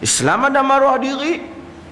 Islam ada maruah diri.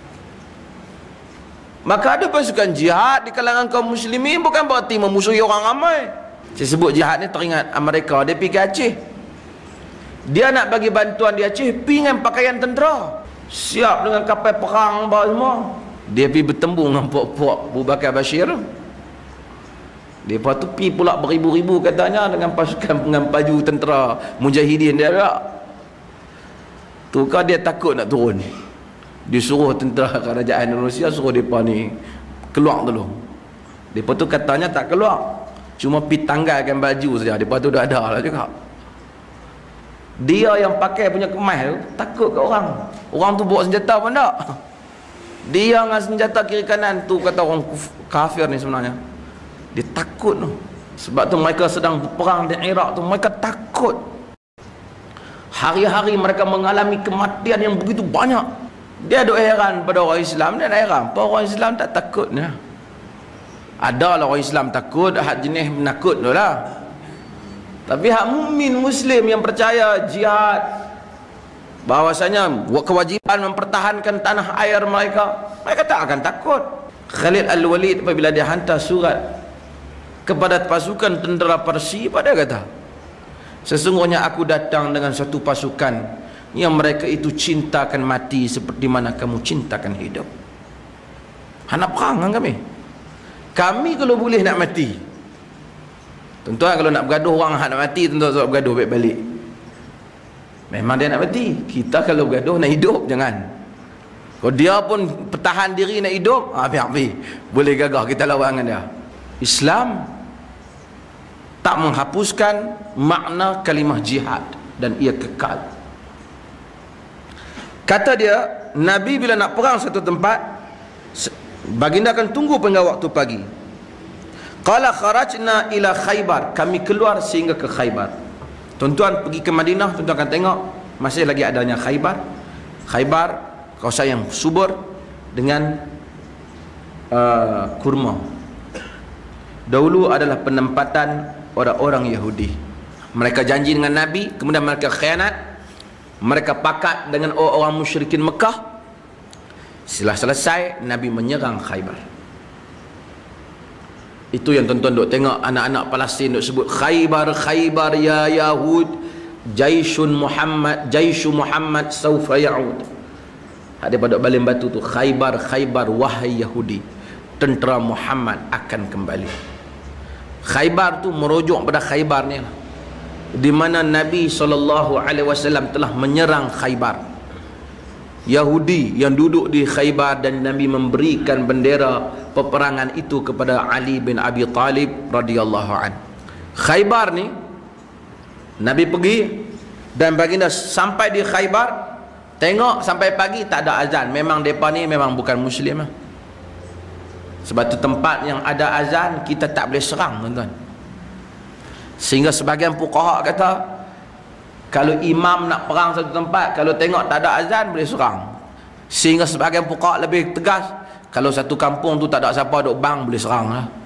Maka ada pasukan jihad di kalangan kaum muslimin, bukan berarti memusuhi orang ramai. Saya sebut jihad ni teringat Amerika, dia pergi ke Aceh. Dia nak bagi bantuan di Aceh, pergi dengan pakaian tentera, siap dengan kapal perang bawa semua. Dia pergi bertembung dengan puak-puak Abu Bakar Bashir. Dia lepas tu pergi pula beribu-ribu katanya dengan pasukan dengan baju tentera mujahidin dia agak. Tu kan dia takut nak turun. Dia suruh tentera kerajaan Rusia suruh depa ni keluar dulu. Depa tu katanya tak keluar, cuma pergi tanggalkan baju saja. Depa tu dah ada lah juga. Dia yang pakai punya kemas tu takut ke orang. Orang tu bawa senjata pun tak. Dia dengan senjata kiri kanan tu, kata orang kafir ni sebenarnya. Dia takut tu. Sebab tu mereka sedang berperang di Iraq tu, mereka takut. Hari-hari mereka mengalami kematian yang begitu banyak. Dia duk heran pada orang Islam, dia nak heran apa orang Islam tak takutnya. Adalah orang Islam takut, hak jenis menakut tu lah. Tapi hak mukmin muslim yang percaya jihad, bahwasanya kewajipan mempertahankan tanah air mereka, mereka tak akan takut. Khalid Al-Walid apabila dia hantar surat kepada pasukan tentera Parsi, pada kata, sesungguhnya aku datang dengan satu pasukan yang mereka itu cintakan mati seperti mana kamu cintakan hidup. Nak perang kan kami? Kami kalau boleh nak mati. Tuan-tuan, kalau nak bergaduh orang nak mati, tuan-tuan tak bergaduh balik-balik. Memang dia nak mati. Kita kalau bergaduh nak hidup, jangan. Kalau dia pun pertahan diri nak hidup, habis-habis. Boleh gagah kita lawan dengan dia. Islam tak menghapuskan makna kalimah jihad, dan ia kekal. Kata dia, Nabi bila nak perang satu tempat, baginda akan tunggu hingga waktu pagi. Qala kharajna ila Khaybar, kami keluar sehingga ke Khaybar. Tuan-tuan pergi ke Madinah, tuan-tuan akan tengok masih lagi adanya Khaybar. Khaybar kawasan yang subur dengan kurma. Dahulu adalah penempatan orang-orang Yahudi. Mereka janji dengan Nabi, kemudian mereka khianat. Mereka pakat dengan orang-orang musyrikin Mekah. Setelah selesai, Nabi menyerang Khaybar. Itu yang tuan-tuan duk tengok anak-anak Palestin duk sebut Khaybar, Khaybar ya Yahud, Jaishu Muhammad saufa ya'ud. Ada pada baling batu tu, Khaybar, Khaybar wahai Yahudi, tentera Muhammad akan kembali. Khaybar tu merujuk pada Khaybar ni lah, di mana Nabi SAW telah menyerang Khaybar. Yahudi yang duduk di Khaybar, dan Nabi memberikan bendera peperangan itu kepada Ali bin Abi Talib radhiyallahu an. Khaybar ni Nabi pergi, dan baginda sampai di Khaybar, tengok sampai pagi tak ada azan. Memang mereka ni memang bukan muslim lah. Sebab tu tempat yang ada azan kita tak boleh serang, tuan-tuan. Sehingga sebahagian fuqaha kata, kalau imam nak perang satu tempat, kalau tengok tak ada azan, boleh serang. Sehingga sebahagian fuqaha lebih tegas, kalau satu kampung tu tak ada siapa duk bang, boleh serang lah.